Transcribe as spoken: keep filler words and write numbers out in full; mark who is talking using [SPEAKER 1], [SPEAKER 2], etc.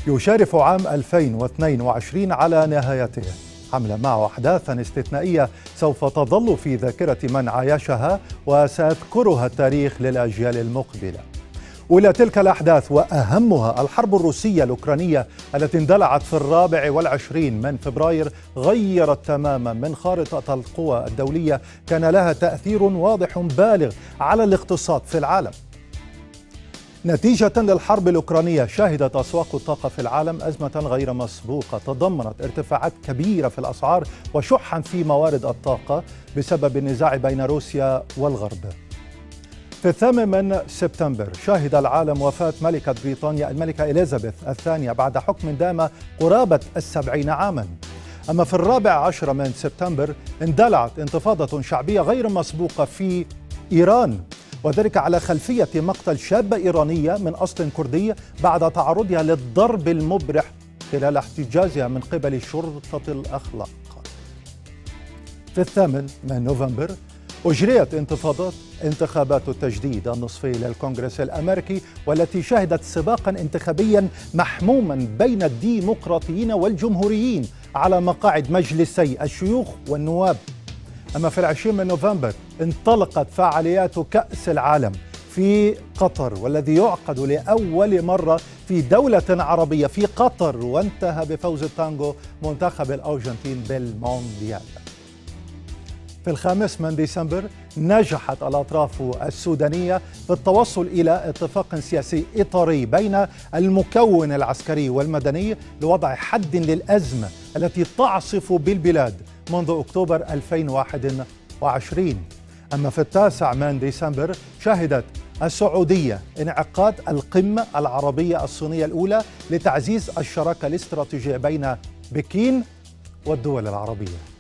[SPEAKER 1] يشارف عام ألفين واثنين وعشرين على نهايته، حمل معه أحداثا استثنائية سوف تظل في ذاكرة من عايشها وسيذكرها التاريخ للأجيال المقبلة. وإلى تلك الأحداث وأهمها الحرب الروسية الأوكرانية التي اندلعت في الرابع والعشرين من فبراير غيرت تماما من خارطة القوى الدولية، كان لها تأثير واضح بالغ على الاقتصاد في العالم. نتيجة للحرب الأوكرانية شهدت أسواق الطاقة في العالم أزمة غير مسبوقة تضمنت ارتفاعات كبيرة في الأسعار وشحا في موارد الطاقة بسبب النزاع بين روسيا والغرب. في الثامن من سبتمبر شهد العالم وفاة ملكة بريطانيا الملكة إليزابيث الثانية بعد حكم دام قرابة السبعين عاما. أما في الرابع عشر من سبتمبر اندلعت انتفاضة شعبية غير مسبوقة في إيران، وذلك على خلفية مقتل شابة إيرانية من أصل كردي بعد تعرضها للضرب المبرح خلال احتجازها من قبل شرطة الأخلاق. في الثامن من نوفمبر أجريت انتفاضات انتخابات التجديد النصفي للكونغرس الأمريكي، والتي شهدت سباقا انتخابيا محموما بين الديمقراطيين والجمهوريين على مقاعد مجلسي الشيوخ والنواب. أما في العشرين من نوفمبر انطلقت فعاليات كأس العالم في قطر، والذي يعقد لأول مرة في دولة عربية في قطر، وانتهى بفوز التانغو منتخب الأرجنتين بالمونديال. في الخامس من ديسمبر نجحت الأطراف السودانية في التوصل إلى اتفاق سياسي إطاري بين المكون العسكري والمدني لوضع حد للأزمة التي تعصف بالبلاد منذ أكتوبر ألفين وواحد وعشرين. أما في التاسع من ديسمبر شهدت السعودية انعقاد القمة العربية الصينية الأولى لتعزيز الشراكة الاستراتيجية بين بكين والدول العربية.